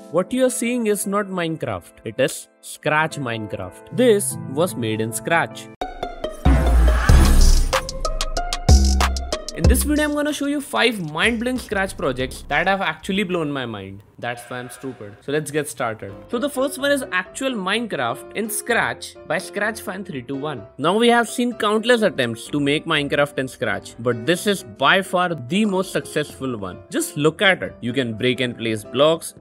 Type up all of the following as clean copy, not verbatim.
What you are seeing is not Minecraft, it is Scratch Minecraft. This was made in Scratch. In this video, I'm gonna show you 5 mind-blowing Scratch projects that have actually blown my mind. That's why I'm stupid. So let's get started. So the first one is Actual Minecraft in Scratch by ScratchFan321. Now we have seen countless attempts to make Minecraft in Scratch, but this is by far the most successful one. Just look at it. You can break and place blocks.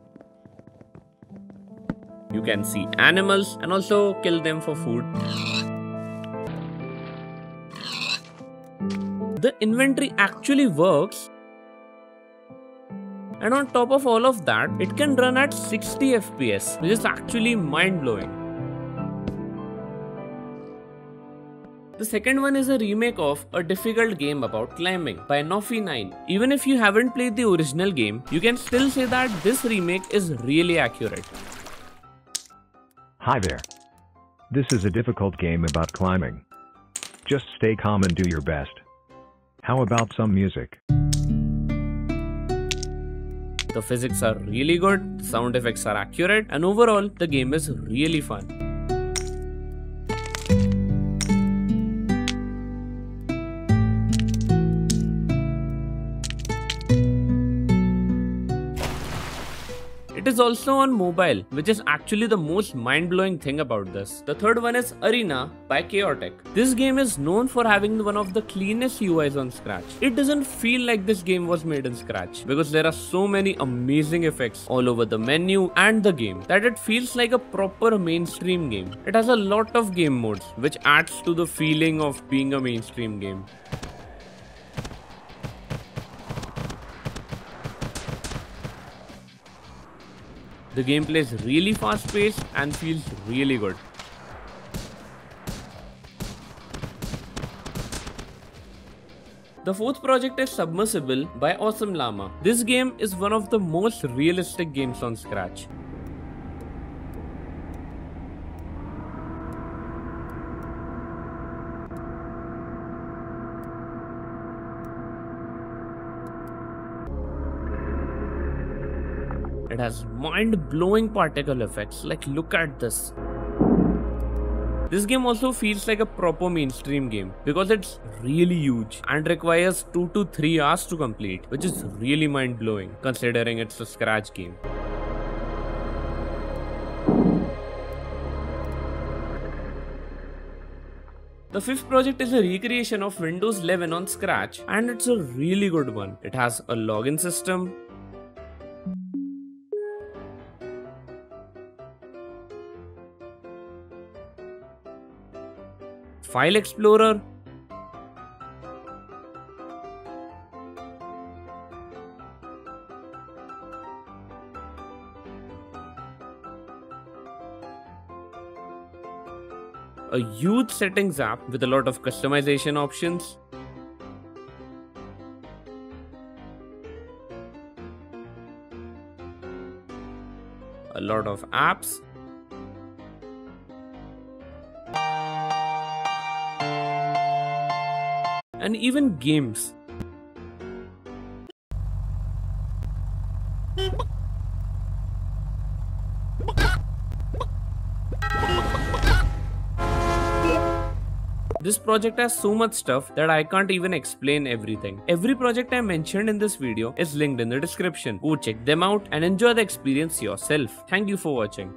You can see animals and also kill them for food. The inventory actually works, and on top of all of that, it can run at 60 FPS, which is actually mind-blowing. The second one is a remake of a difficult game about climbing by Nofi9. Even if you haven't played the original game, you can still say that this remake is really accurate. Hi there. This is a difficult game about climbing. Just stay calm and do your best. How about some music? The physics are really good, the sound effects are accurate, and overall, the game is really fun. It is also on mobile, which is actually the most mind-blowing thing about this. The third one is Arena by Chaotic. This game is known for having one of the cleanest UIs on Scratch. It doesn't feel like this game was made in Scratch because there are so many amazing effects all over the menu and the game that it feels like a proper mainstream game. It has a lot of game modes, which adds to the feeling of being a mainstream game. The gameplay is really fast-paced and feels really good. The fourth project is Submersible by Awesome Llama. This game is one of the most realistic games on Scratch. It has mind-blowing particle effects, like look at this. This game also feels like a proper mainstream game because it's really huge and requires 2 to 3 hours to complete, which is really mind-blowing considering it's a Scratch game. The fifth project is a recreation of Windows 11 on Scratch, and it's a really good one. It has a login system, File Explorer, a huge settings app with a lot of customization options, a lot of apps, and even games. This project has so much stuff that I can't even explain everything. Every project I mentioned in this video is linked in the description. Go check them out and enjoy the experience yourself. Thank you for watching.